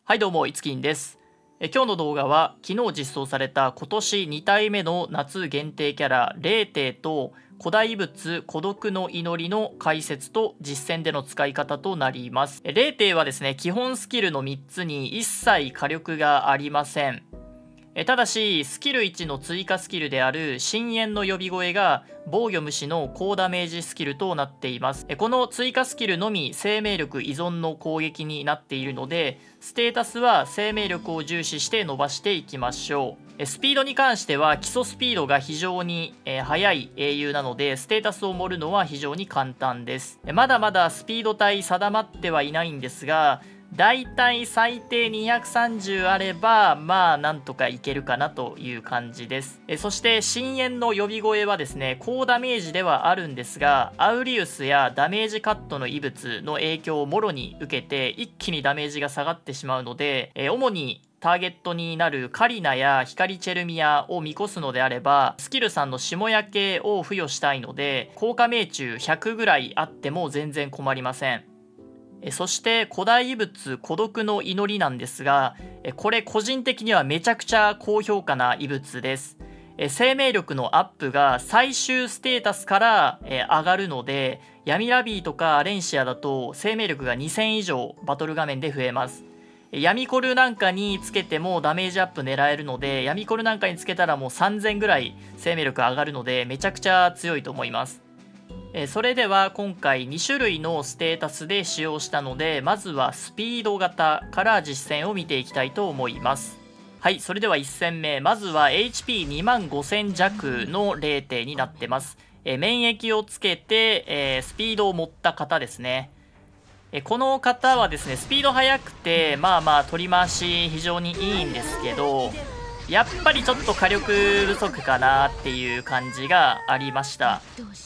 はいどうも、いつきんです。今日の動画は昨日実装された今年2体目の夏限定キャラレーテと古代物孤独の祈りの解説と実戦での使い方となります。レーテはですね、基本スキルの3つに一切火力がありません。ただしスキル1の追加スキルである深淵の呼び声が防御無視の高ダメージスキルとなっています。この追加スキルのみ生命力依存の攻撃になっているので、ステータスは生命力を重視して伸ばしていきましょう。スピードに関しては基礎スピードが非常に速い英雄なので、ステータスを盛るのは非常に簡単です。まだまだスピード帯定まってはいないんですが、だいたい最低230あればまあなんとかいけるかなという感じです。そして深淵の呼び声はですね、高ダメージではあるんですが、アウリウスやダメージカットの異物の影響をもろに受けて一気にダメージが下がってしまうので、主にターゲットになるカリナや光チェルミアを見越すのであれば、スキル3の霜焼けを付与したいので、効果命中100ぐらいあっても全然困りません。そして古代異物孤独の祈りなんですが、これ個人的にはめちゃくちゃ高評価な異物です。生命力のアップが最終ステータスから上がるので、闇ラビーとかアレンシアだと生命力が2000以上バトル画面で増えます。闇コルなんかにつけてもダメージアップ狙えるので、闇コルなんかにつけたらもう3000ぐらい生命力上がるのでめちゃくちゃ強いと思います。それでは今回2種類のステータスで使用したので、まずはスピード型から実戦を見ていきたいと思います。はい、それでは1戦目、まずは HP2 万5000弱のレーテになってます。免疫をつけて、スピードを持った方ですね。この方はですね、スピード速くてまあまあ取り回し非常にいいんですけど、やっぱりちょっと火力不足かなっていう感じがありました。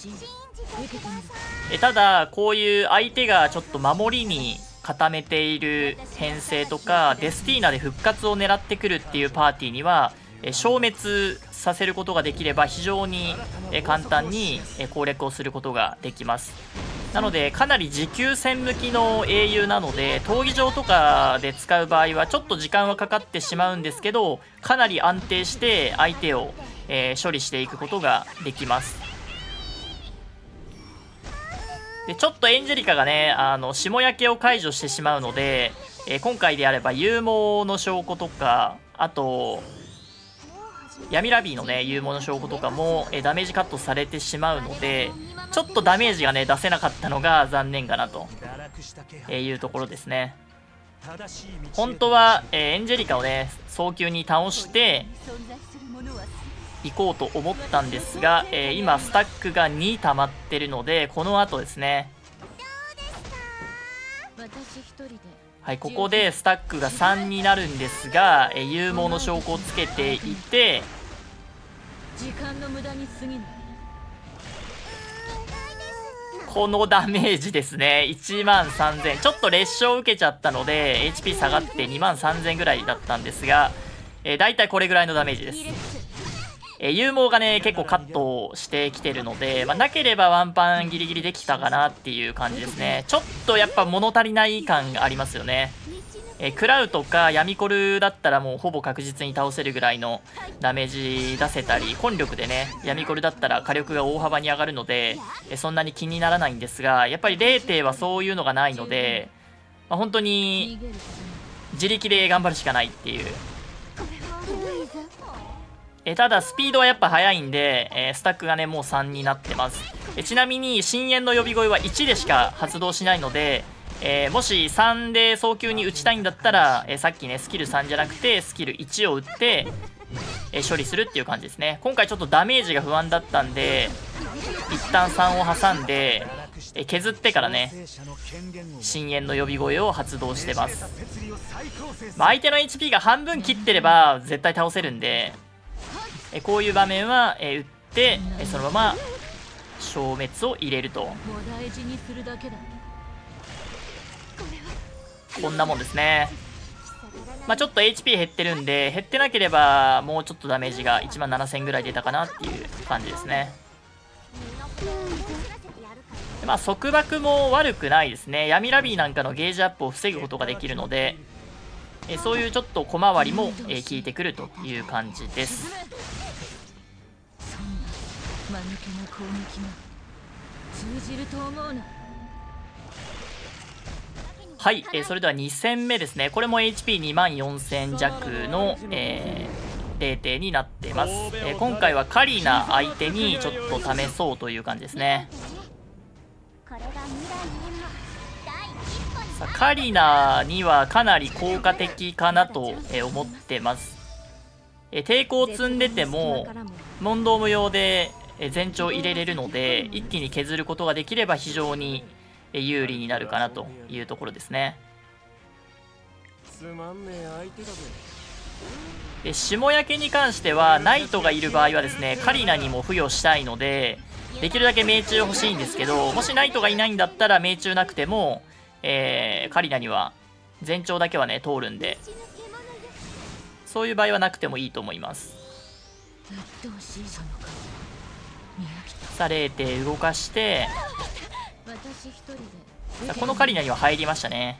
ただこういう相手がちょっと守りに固めている編成とかデスティーナで復活を狙ってくるっていうパーティーには消滅させることができれば非常に簡単に攻略をすることができます。なのでかなり持久戦向きの英雄なので、闘技場とかで使う場合はちょっと時間はかかってしまうんですけど、かなり安定して相手を処理していくことができます。でちょっとエンジェリカがね、霜焼けを解除してしまうので、今回であれば勇猛の証拠とか、あと闇ラビーのね勇猛の証拠とかもダメージカットされてしまうので、ちょっとダメージがね出せなかったのが残念かなというところですね。本当はエンジェリカをね早急に倒して行こうと思ったんですが、今スタックが2溜まってるので、この後ですね、はい、ここでスタックが3になるんですが、勇猛の証拠をつけていて、このダメージですね、1万3000、ちょっと劣勝を受けちゃったので HP 下がって2万3000ぐらいだったんですが、だいたいこれぐらいのダメージです。勇猛がね結構カットしてきてるので、なければワンパンギリギリできたかなっていう感じですね。ちょっとやっぱ物足りない感がありますよね。クラウとか闇コルだったらもうほぼ確実に倒せるぐらいのダメージ出せたり、根力でね闇コルだったら火力が大幅に上がるのでそんなに気にならないんですが、やっぱりレーテはそういうのがないので、本当に自力で頑張るしかないっていう。ただスピードはやっぱ速いんで、スタックがねもう3になってます。ちなみに深淵の呼び声は1でしか発動しないので、もし3で早急に打ちたいんだったら、さっきねスキル3じゃなくてスキル1を打って、処理するっていう感じですね。今回ちょっとダメージが不安だったんで一旦3を挟んで、削ってからね深淵の呼び声を発動してます。相手の HP が半分切ってれば絶対倒せるんで、こういう場面は打ってそのまま消滅を入れると、こんなもんですね。ちょっと HP 減ってるんで、減ってなければもうちょっとダメージが1万7000ぐらい出たかなっていう感じですね。束縛も悪くないですね。闇ラビーなんかのゲージアップを防ぐことができるので、 そういうちょっと小回りも効いてくるという感じです。 そんな間抜けな攻撃が通じると思うな。 はい、それでは2戦目ですね。これも HP2 万4000弱の、0点になっています。今回はカリーナ相手にちょっと試そうという感じですね。さあカリーナにはかなり効果的かなと思ってます。抵抗積んでても問答無用で全長入れれるので、一気に削ることができれば非常に有利になるかなというところですね。で霜焼けに関してはナイトがいる場合はですね、カリナにも付与したいのでできるだけ命中欲しいんですけど、もしナイトがいないんだったら命中なくても、カリナには全長だけはね通るんで、そういう場合はなくてもいいと思います。さあ0手動かして、さあこのカリナには入りましたね。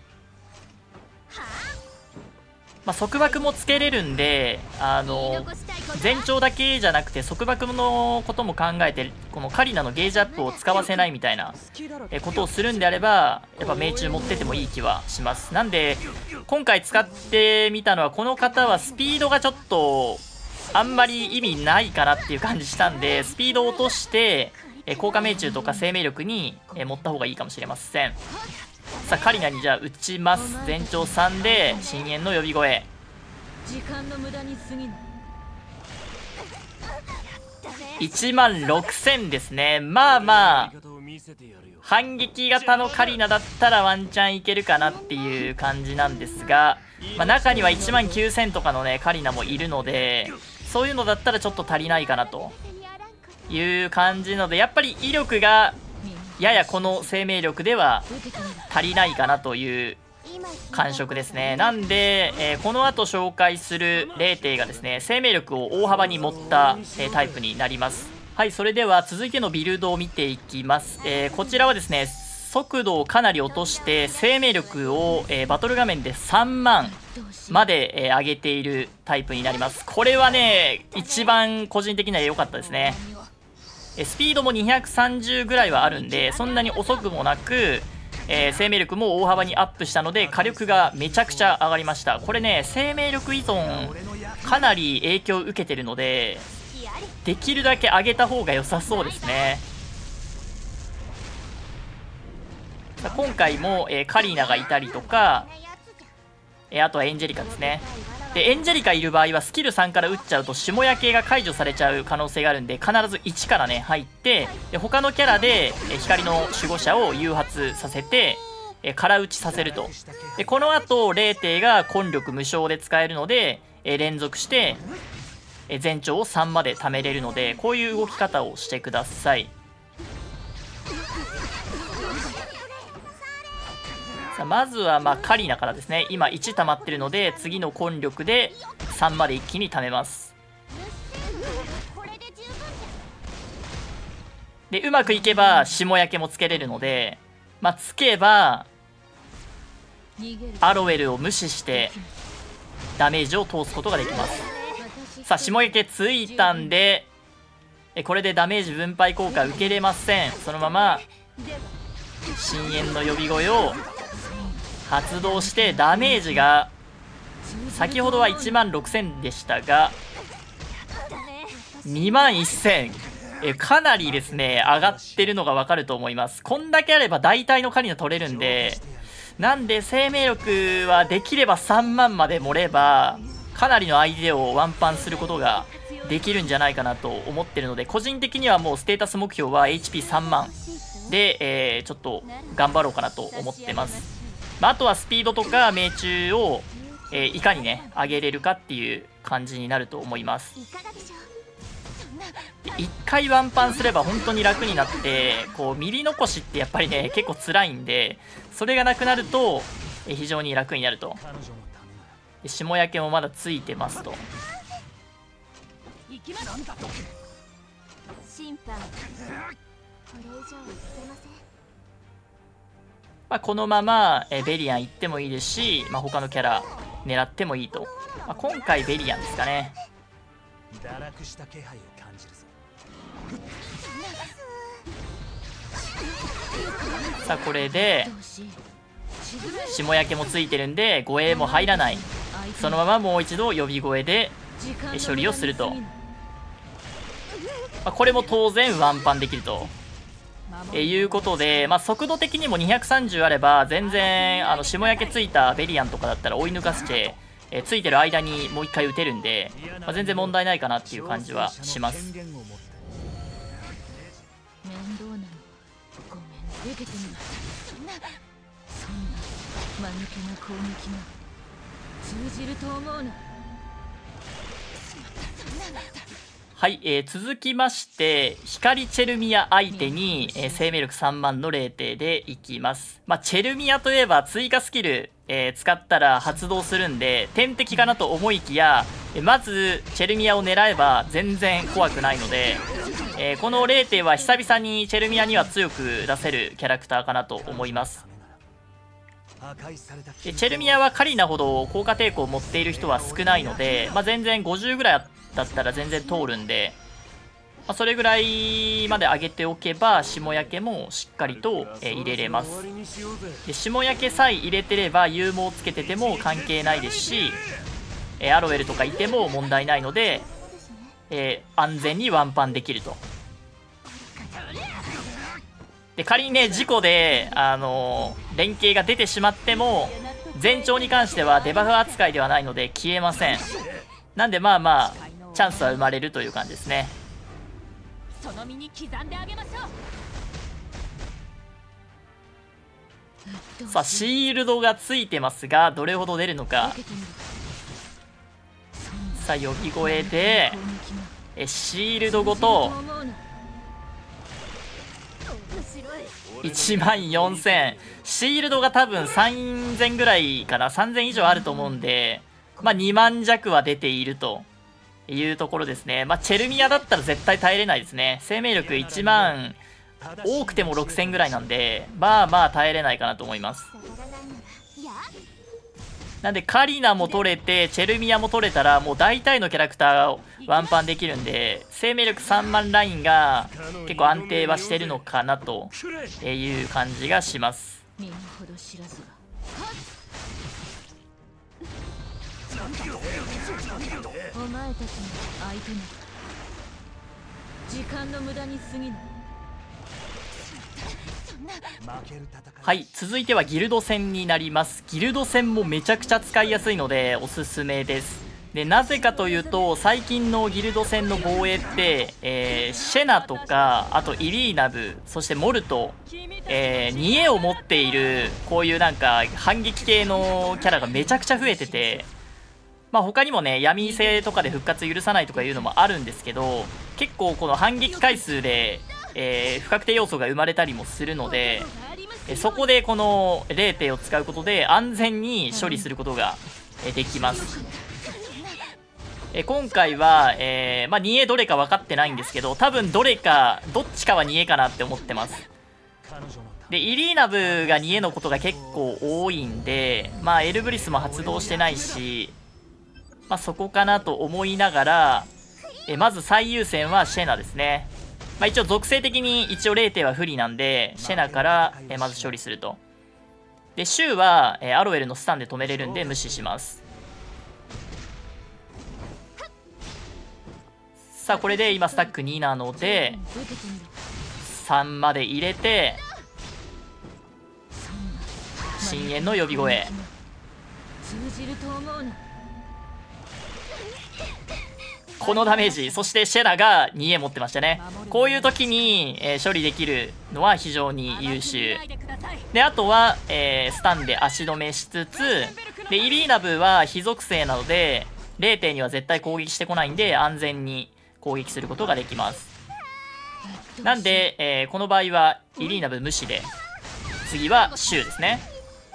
束縛もつけれるんで、全長だけじゃなくて束縛のことも考えてこのカリナのゲージアップを使わせないみたいなことをするんであれば、やっぱ命中持ってってもいい気はします。なんで今回使ってみたのは、この方はスピードがちょっとあんまり意味ないかなっていう感じしたんで、スピードを落として効果命中とか生命力に持った方がいいかもしれません。さあカリナにじゃあ打ちます。全長3で深淵の呼び声。1万6000ですね。まあまあ反撃型のカリナだったらワンチャンいけるかなっていう感じなんですが、中には1万9000とかのねカリナもいるので、そういうのだったらちょっと足りないかなという感じので、やっぱり威力がややこの生命力では足りないかなという感触ですね。なんで、この後紹介する0点がですね、生命力を大幅に持った、タイプになります。はい、それでは続いてのビルドを見ていきます。こちらはですね、速度をかなり落として生命力を、バトル画面で3万まで、上げているタイプになります。これはね一番個人的には良かったですね。スピードも230ぐらいはあるんで、そんなに遅くもなく、生命力も大幅にアップしたので火力がめちゃくちゃ上がりました。これね生命力依存かなり影響を受けてるので、できるだけ上げた方が良さそうですね。今回も、カリーナがいたりとか、あとはエンジェリカですね。でエンジェリカいる場合はスキル3から打っちゃうと霜焼けが解除されちゃう可能性があるんで、必ず1からね入って、で他のキャラで光の守護者を誘発させて空打ちさせると。でこの後0点が根力無償で使えるので連続して全長を3まで貯めれるので、こういう動き方をしてください。まずはカリーナからですね。今1溜まってるので次の根力で3まで一気に貯めます。でうまくいけば霜焼けもつけれるので、つけばアロウェルを無視してダメージを通すことができます。さあ霜焼けついたんで、これでダメージ分配効果受けれません。そのまま深淵の呼び声を発動してダメージが先ほどは1万6000でしたが2万1000、かなりですね上がってるのが分かると思います。こんだけあれば大体のカリナ取れるんで、なんで生命力はできれば3万まで盛ればかなりの相手をワンパンすることができるんじゃないかなと思ってるので、個人的にはもうステータス目標は HP3 万で、ちょっと頑張ろうかなと思ってます。あとはスピードとか命中を、いかにね上げれるかっていう感じになると思います。1回ワンパンすれば本当に楽になって、こうミリ残しってやっぱりね結構辛いんで、それがなくなると非常に楽になると。で霜焼けもまだついてますと。このままベリアン行ってもいいですし、他のキャラ狙ってもいいと。今回ベリアンですかね。 堕落した気配を感じるぞ。 さあこれで霜焼けもついてるんで護衛も入らない。そのままもう一度呼び声で処理をすると。これも当然ワンパンできるということで、速度的にも230あれば全然霜焼けついたベリアンとかだったら追い抜かせて、ついてる間にもう一回撃てるんで、全然問題ないかなっていう感じはします。 面倒なのごめん受けてみます。そんな間抜けな攻撃が通じると思うな。 はい、続きまして光チェルミア相手に、生命力3万の0点でいきます。チェルミアといえば追加スキル、使ったら発動するんで天敵かなと思いきや、まずチェルミアを狙えば全然怖くないので、この0点は久々にチェルミアには強く出せるキャラクターかなと思います。チェルミアはカリナほど効果抵抗を持っている人は少ないので、全然50ぐらいだったら全然通るんで、それぐらいまで上げておけば霜焼けもしっかりと、入れれます。で霜焼けさえ入れてれば勇猛をつけてても関係ないですし、アロエルとかいても問題ないので、安全にワンパンできると。で仮にね事故で連携が出てしまっても前兆に関してはデバフ扱いではないので消えません。なんでチャンスは生まれるという感じですね。 その身に刻んであげましょう。 さあシールドがついてますがどれほど出るのか。さあ呼び声でシールドごと14000、シールドが多分3000ぐらいかな、3000以上あると思うんで、2万弱は出ているというところですね。チェルミアだったら絶対耐えれないですね。生命力1万多くても6000ぐらいなんで耐えれないかなと思います。なんでカリナも取れてチェルミアも取れたらもう大体のキャラクターをワンパンできるんで、生命力3万ラインが結構安定はしてるのかなという感じがします。 身の程知らずがお前たちの相手など時間の無駄に過ぎない。 はい、続いてはギルド戦になります。ギルド戦もめちゃくちゃ使いやすいのでおすすめです。でなぜかというと最近のギルド戦の防衛って、シェナとかあとイリーナブ、そしてモルト、ニエを持っているこういうなんか反撃系のキャラがめちゃくちゃ増えてて、他にもね闇性とかで復活許さないとかいうのもあるんですけど、結構この反撃回数で不確定要素が生まれたりもするので、そこでこの0点を使うことで安全に処理することができます。今回は、2A どれか分かってないんですけど、多分どっちかは2A かなって思ってます。でイリーナブが2A のことが結構多いんで、エルブリスも発動してないし、そこかなと思いながら、まず最優先はシェナですね。一応属性的に一応0点は不利なんでシェナから、まず処理すると。でシュウは、アロエルのスタンで止めれるんで無視します。さあこれで今スタック2なので3まで入れて深淵の呼び声。このダメージ、そしてシェナが2A 持ってましたね。こういう時に、処理できるのは非常に優秀で、あとは、スタンで足止めしつつでイリーナブは非属性なので0点には絶対攻撃してこないんで安全に攻撃することができます。なんで、この場合はイリーナブ無視で次はシュウですね。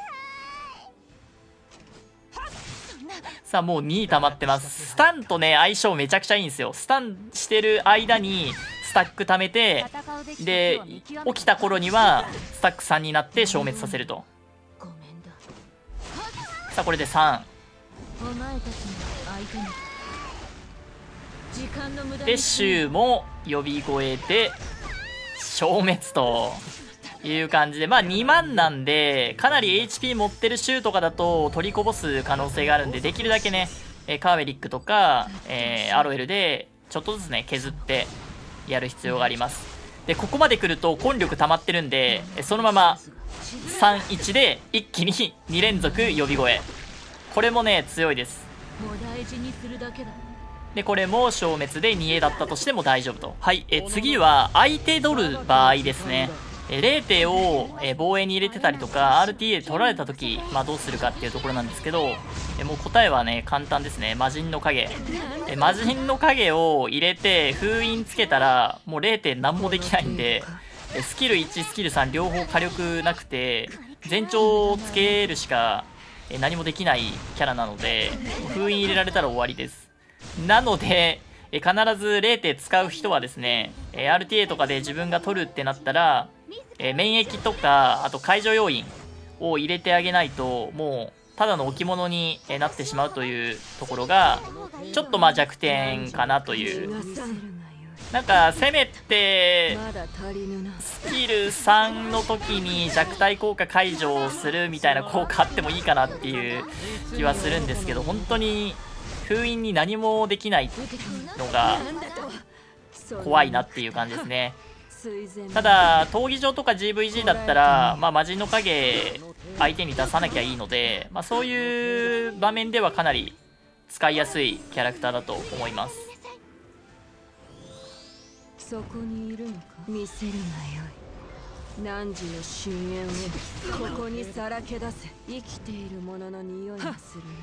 さあもう2溜まってます。スタンとね相性めちゃくちゃいいんですよ。スタンしてる間にスタック貯めて、で起きた頃にはスタック3になって消滅させると。さあこれで3 お前たちの相手に時間の無駄にでシュウも呼び声で消滅という感じで、まあ2万なんでかなり HP 持ってるシュウとかだと取りこぼす可能性があるんで、できるだけねカーベリックとか、アロエルでちょっとずつね削ってやる必要があります。でここまで来ると根力溜まってるんで、そのまま3-1で一気に2連続呼び声、これもね強いです。 もう大事にするだけだ。 でこれも消滅で 2A だったとしても大丈夫と。はい、次は相手取る場合ですね。0手を防衛に入れてたりとか RTA で取られた時、まあ、どうするかっていうところなんですけど、もう答えはね簡単ですね。魔人の影、魔人の影を入れて封印つけたらもう0手何もできないんで、スキル1スキル3両方火力なくて前兆をつけるしか何もできないキャラなので、封印入れられたら終わりです。なので必ず0手使う人はですね、RTA とかで自分が取るってなったら免疫とかあと解除要因を入れてあげないと、もうただの置物になってしまうというところがちょっとまあ弱点かなという。なんかせめてスキル3の時に弱体効果解除をするみたいな効果あってもいいかなっていう気はするんですけど、本当に封印に何もできないのが怖いなっていう感じですね。ただ闘技場とか GVG だったら、まあ、魔人の影相手に出さなきゃいいので、まあ、そういう場面ではかなり使いやすいキャラクターだと思います。 そこにいるのか。見せるがよい。汝の深淵をここにさらけ出せ。生きているものの匂いがするな。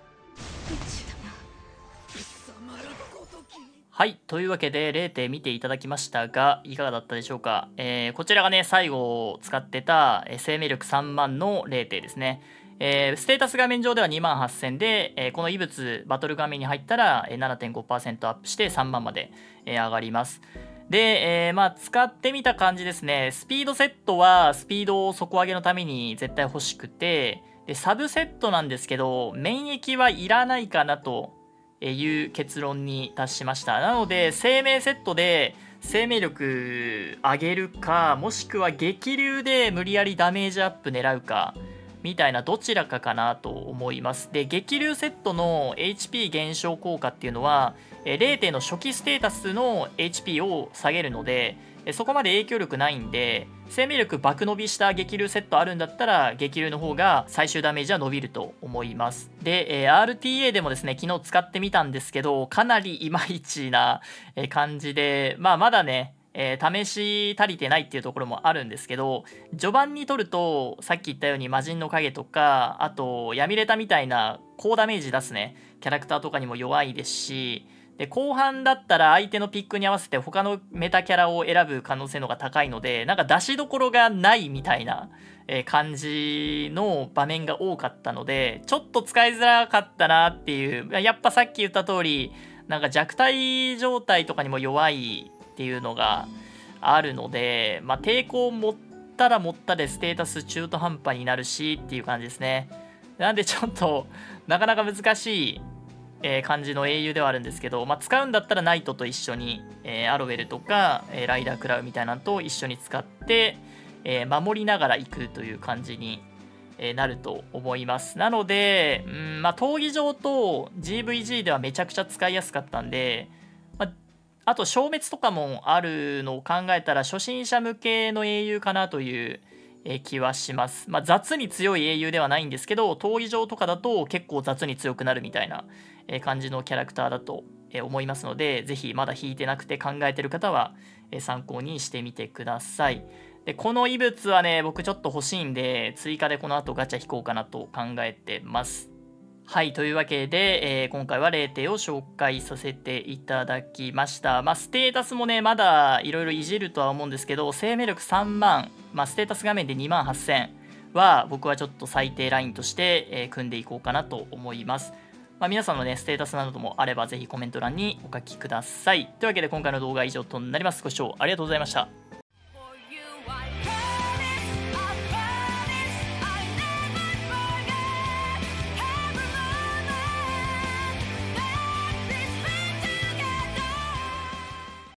はい、というわけで0手見ていただきましたがいかがだったでしょうか。こちらがね最後使ってた生命力3万の0手ですね。ステータス画面上では2万8000で、この異物バトル画面に入ったら 7.5% アップして3万まで、上がります。で、まあ使ってみた感じですね。スピードセットはスピードを底上げのために絶対欲しくて、でサブセットなんですけど免疫はいらないかなという結論に達しました。なので生命セットで生命力上げるか、もしくは激流で無理やりダメージアップ狙うかみたいなどちらかかなと思います。で激流セットの HP 減少効果っていうのは0点の初期ステータスの HP を下げるのでそこまで影響力ないんで、生命力爆伸びした激流セットあるんだったら激流の方が最終ダメージは伸びると思います。で、RTA でもですね昨日使ってみたんですけどかなりいまいちな感じで、まあまだね試し足りてないっていうところもあるんですけど、序盤に取るとさっき言ったように魔人の影とかあとヤミレタみたいな高ダメージ出すねキャラクターとかにも弱いですし、で後半だったら相手のピックに合わせて他のメタキャラを選ぶ可能性のが高いので、なんか出しどころがないみたいな感じの場面が多かったのでちょっと使いづらかったなっていう。やっぱさっき言った通りなんか弱体状態とかにも弱いっていうのがあるので、まあ、抵抗を持ったら持ったでステータス中途半端になるしっていう感じですね。なんでちょっとなかなか難しい感じの英雄ではあるんですけど、まあ、使うんだったらナイトと一緒に、アロウェルとか、ライダークラウみたいなのと一緒に使って、守りながら行くという感じに、なると思います。なので、まあ、闘技場と GVG ではめちゃくちゃ使いやすかったんで、まあ、あと消滅とかもあるのを考えたら初心者向けの英雄かなという気はします。まあ、雑に強い英雄ではないんですけど闘技場とかだと結構雑に強くなるみたいな感じのキャラクターだと思いますので、ぜひまだ引いてなくて考えてる方は参考にしてみてください。でこの異物はね僕ちょっと欲しいんで追加でこの後ガチャ引こうかなと考えてます。はい、というわけで、今回は0手を紹介させていただきました。まあ、ステータスもねまだいろいろいじるとは思うんですけど生命力3万、まあ、ステータス画面で2万8000は僕はちょっと最低ラインとして、組んでいこうかなと思います。まあ、皆さんのねステータスなどもあればぜひコメント欄にお書きください。というわけで今回の動画は以上となります。ご視聴ありがとうございました。